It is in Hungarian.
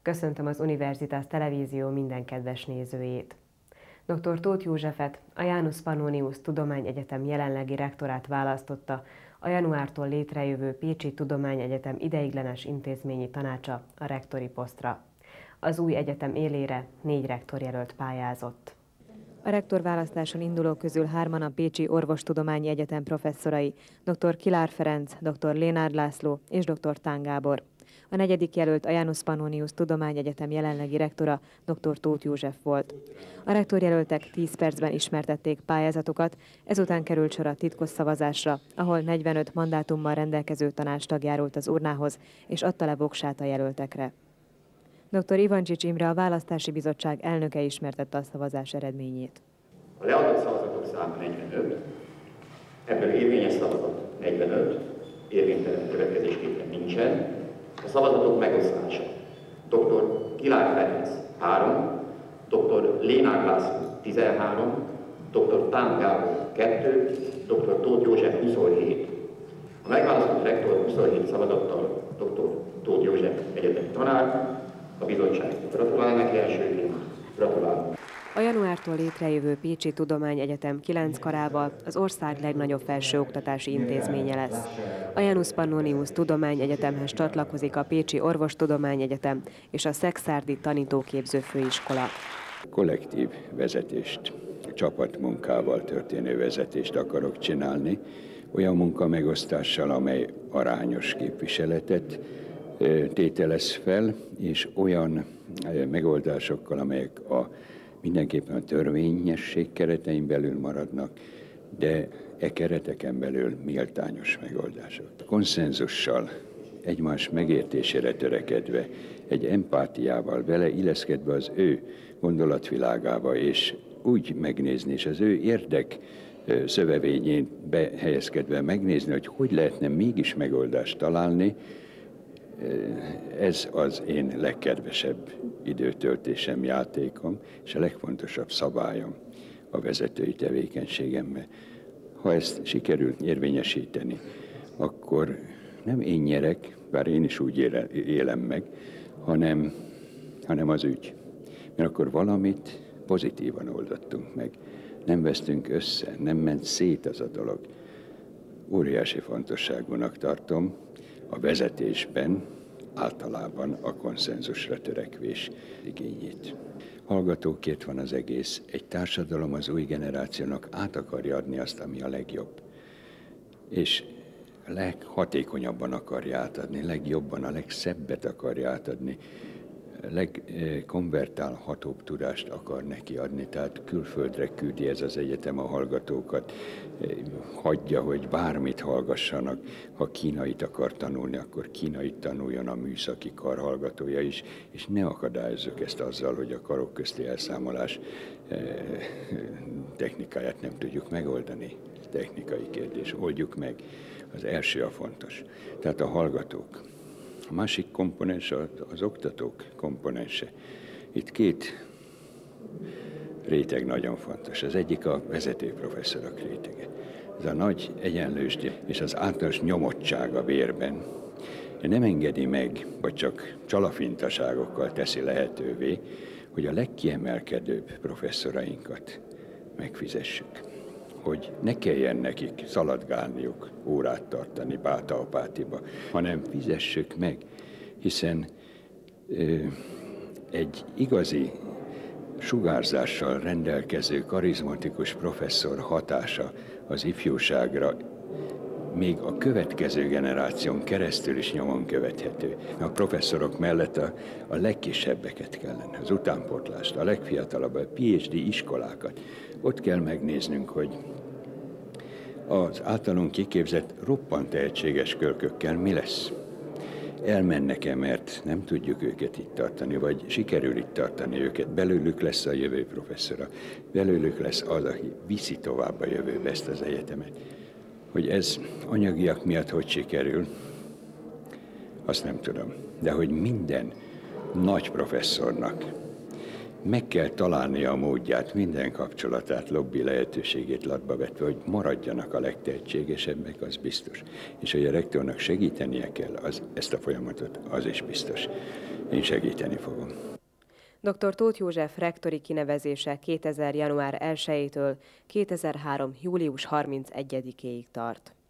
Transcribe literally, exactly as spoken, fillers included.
Köszöntöm az Universitas Televízió minden kedves nézőjét. doktor Tóth Józsefet, a Janus Pannonius Tudományegyetem jelenlegi rektorát választotta a januártól létrejövő Pécsi Tudományegyetem ideiglenes intézményi tanácsa a rektori posztra. Az új egyetem élére négy rektorjelölt pályázott. A rektorválasztáson indulók közül hárman a Pécsi Orvostudományi Egyetem professzorai, doktor Kilár Ferenc, doktor Lénárd László és doktor Tán Gábor. A negyedik jelölt a Janus Pannonius Tudományegyetem jelenlegi rektora, doktor Tóth József volt. A rektorjelöltek tíz percben ismertették pályázatokat, ezután került sor a titkos szavazásra, ahol negyvenöt mandátummal rendelkező tanácstag járult az urnához, és adta le voksát a jelöltekre. doktor Ivancsics Imre, a Választási Bizottság elnöke ismertette a szavazás eredményét. A leadott szavazatok száma negyvenöt, ebből érvényes szavazat negyvenöt, érvénytelen következésképpen nincsen. A szavazatok megoszlása: doktor Kilár Ferenc három, doktor Lénárd László tizenhárom, doktor Tán Gábor kettő, doktor Tóth József huszonhét. A megválasztott rektor huszonhét szavazattal doktor Tóth József egyetemi tanár. A bizottság gratulál neki elsőként, gratulál. A januártól létrejövő Pécsi Tudományegyetem kilenc karával az ország legnagyobb felsőoktatási intézménye lesz. A Janus Pannonius Tudományegyetemhez csatlakozik a Pécsi Orvostudományegyetem és a Szekszárdi Tanítóképző Főiskola. Kollektív vezetést, csapatmunkával történő vezetést akarok csinálni, olyan munkamegosztással, amely arányos képviseletet tételez fel, és olyan megoldásokkal, amelyek a, mindenképpen a törvényesség keretein belül maradnak, de e kereteken belül méltányos megoldások. Konszenzussal, egymás megértésére törekedve, egy empátiával vele illeszkedve az ő gondolatvilágába, és úgy megnézni, és az ő érdek szövevényén behelyezkedve megnézni, hogy hogy lehetne mégis megoldást találni. Ez az én legkedvesebb időtöltésem, játékom, és a legfontosabb szabályom a vezetői tevékenységemben. Ha ezt sikerül érvényesíteni, akkor nem én nyerek, bár én is úgy élem meg, hanem, hanem az ügy. Mert akkor valamit pozitívan oldottunk meg. Nem vesztünk össze, nem ment szét az a dolog. Óriási fontosságúnak tartom a vezetésben általában a konszenzusra törekvés igényét. Hallgatókért van az egész. Egy társadalom az új generációnak át akarja adni azt, ami a legjobb. És leghatékonyabban akarja átadni, legjobban, a legszebbet akarja átadni, legkonvertálhatóbb tudást akar neki adni, tehát külföldre küldi ez az egyetem a hallgatókat, hagyja, hogy bármit hallgassanak. Ha kínait akar tanulni, akkor kínait tanuljon a műszaki kar hallgatója is, és ne akadályozzuk ezt azzal, hogy a karok közti elszámolás technikáját nem tudjuk megoldani. Technikai kérdés, oldjuk meg. Az első a fontos. Tehát a hallgatók. A másik komponens az, az oktatók komponense. Itt két réteg nagyon fontos. Az egyik a vezető professzorok rétege. Ez a nagy egyenlőség és az általános nyomottság a vérben nem engedi meg, vagy csak csalafintaságokkal teszi lehetővé, hogy a legkiemelkedőbb professzorainkat megfizessük. Hogy ne kelljen nekik szaladgálniuk, órát tartani Báta-Apátiba, hanem fizessük meg, hiszen ö, egy igazi sugárzással rendelkező, karizmatikus professzor hatása az ifjúságra még a következő generáción keresztül is nyomon követhető. A professzorok mellett a, a legkisebbeket kellene, az utánpótlást, a legfiatalabb, a pé há dé iskolákat. Ott kell megnéznünk, hogy az általunk kiképzett, roppant tehetséges kölkökkel mi lesz. Elmennek-e, mert nem tudjuk őket itt tartani, vagy sikerül itt tartani őket. Belőlük lesz a jövő professzora, belőlük lesz az, aki viszi tovább a jövőbe ezt az egyetemet. Hogy ez anyagiak miatt hogy sikerül, azt nem tudom. De hogy minden nagy professzornak meg kell találnia a módját, minden kapcsolatát, lobby lehetőségét latba vetve, hogy maradjanak a legtehetségesebbek, az biztos. És hogy a rektornak segítenie kell az, ezt a folyamatot, az is biztos. én segíteni fogom. doktor Tóth József rektori kinevezése kétezer. január elsejétől kétezer-három. július harmincegyedikéig tart.